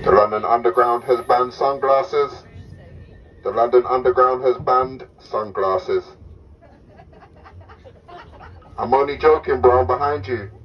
The London Underground has banned sunglasses. The London Underground has banned sunglasses. I'm only joking, bro. I'm behind you.